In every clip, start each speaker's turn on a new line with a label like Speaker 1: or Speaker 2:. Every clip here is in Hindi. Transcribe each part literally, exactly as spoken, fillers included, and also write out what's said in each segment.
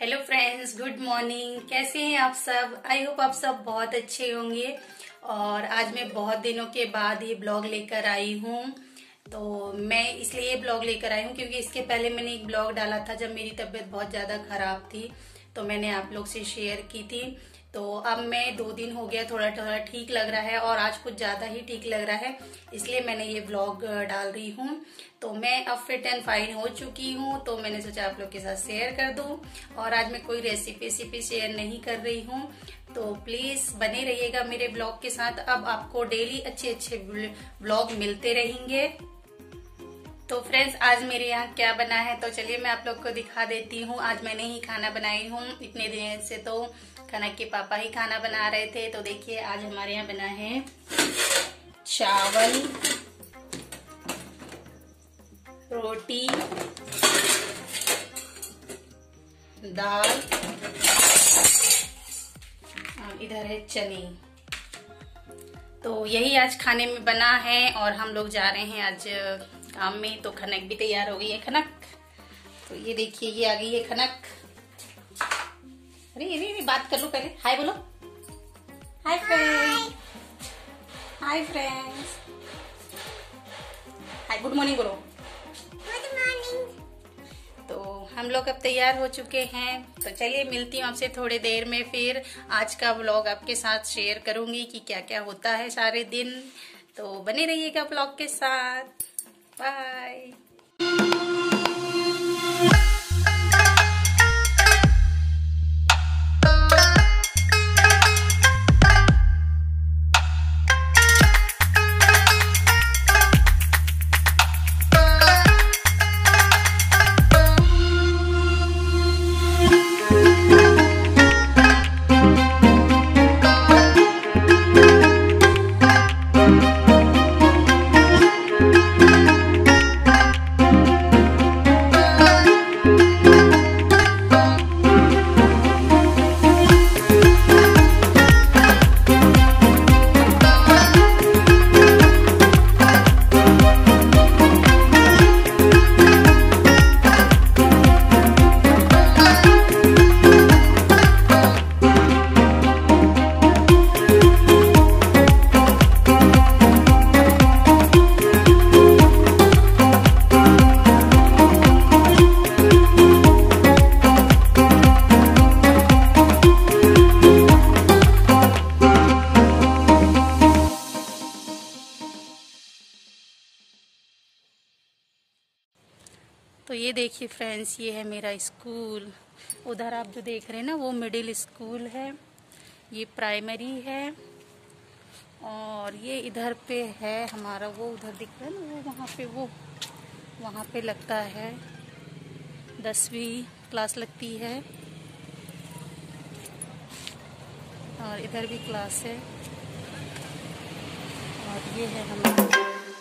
Speaker 1: Hello friends, good morning. कैसे हैं आप सब? आई होप आप सब बहुत अच्छे होंगे। और आज मैं बहुत दिनों के बाद ये ब्लॉग लेकर आई हूँ। तो मैं इसलिए ये ब्लॉग लेकर आई हूँ क्योंकि इसके पहले मैंने एक ब्लॉग डाला था जब मेरी तबीयत बहुत ज़्यादा ख़राब थी, तो मैंने आप लोग से शेयर की थी। तो अब मैं दो दिन हो गया, थोड़ा थोड़ा ठीक लग रहा है और आज कुछ ज़्यादा ही ठीक लग रहा है, इसलिए मैंने ये ब्लॉग डाल रही हूँ। तो मैं अब फिट एंड फाइन हो चुकी हूँ, तो मैंने सोचा आप लोग के साथ शेयर कर दूँ। और आज मैं कोई रेसिपी रेसिपी शेयर नहीं कर रही हूँ, तो प्लीज़ बने रहिएगा मेरे ब्लॉग के साथ। अब आपको डेली अच्छे अच्छे ब्लॉग मिलते रहेंगे। तो फ्रेंड्स, आज मेरे यहाँ क्या बना है तो चलिए मैं आप लोग को दिखा देती हूँ। आज मैंने ही खाना बनाई हूँ। इतने दिन से तो कनक के पापा ही खाना बना रहे थे। तो देखिए आज हमारे यहाँ बना है चावल, रोटी, दाल और इधर है चने। तो यही आज खाने में बना है और हम लोग जा रहे हैं आज काम में। तो खनक भी तैयार हो गई है। खनक, तो ये देखिए ये आ गई है खनक। अरे ये बात कर लो पहले, हाय बोलो। Hi friends, hi friends, hi good morning बोलो।
Speaker 2: Good morning.
Speaker 1: तो हम लोग अब तैयार हो चुके हैं। तो चलिए मिलती हूँ आपसे थोड़ी देर में। फिर आज का व्लॉग आपके साथ शेयर करूंगी कि क्या क्या होता है सारे दिन। तो बने रहिएगा व्लॉग के साथ। बाय। तो ये देखिए फ्रेंड्स, ये है मेरा स्कूल। उधर आप जो देख रहे हैं ना वो मिडिल स्कूल है, ये प्राइमरी है। और ये इधर पे है हमारा, वो उधर दिख रहा है ना वो वहाँ पे, वो वहाँ पे लगता है दसवीं क्लास लगती है। और इधर भी क्लास है। और ये है हमारा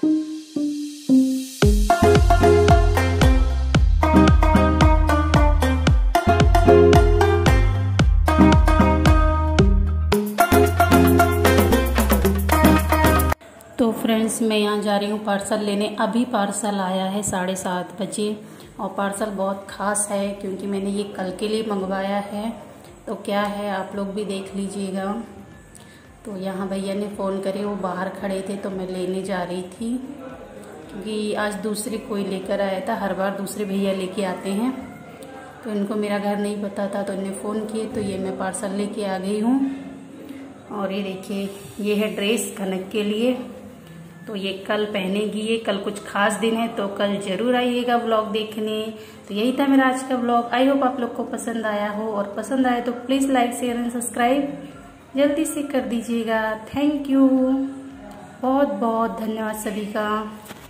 Speaker 1: तो फ्रेंड्स, मैं यहाँ जा रही हूँ पार्सल लेने। अभी पार्सल आया है साढ़े सात बजे और पार्सल बहुत ख़ास है क्योंकि मैंने ये कल के लिए मंगवाया है। तो क्या है आप लोग भी देख लीजिएगा। तो यहाँ भैया ने फ़ोन करे, वो बाहर खड़े थे तो मैं लेने जा रही थी क्योंकि आज दूसरे कोई लेकर आया था। हर बार दूसरे भैया लेके आते हैं, तो इनको मेरा घर नहीं पता था तो इन्हें फ़ोन किए, तो ये मैं पार्सल लेके आ गई हूँ। और ये देखिए ये है ड्रेस कनक के लिए, तो ये कल पहनेगी। ये कल कुछ खास दिन है तो कल जरूर आइएगा व्लॉग देखने। तो यही था मेरा आज का व्लॉग। आई होप आप लोग को पसंद आया हो, और पसंद आए तो please like share and subscribe जल्दी से कर दीजिएगा। थैंक यू, बहुत बहुत धन्यवाद सभी का।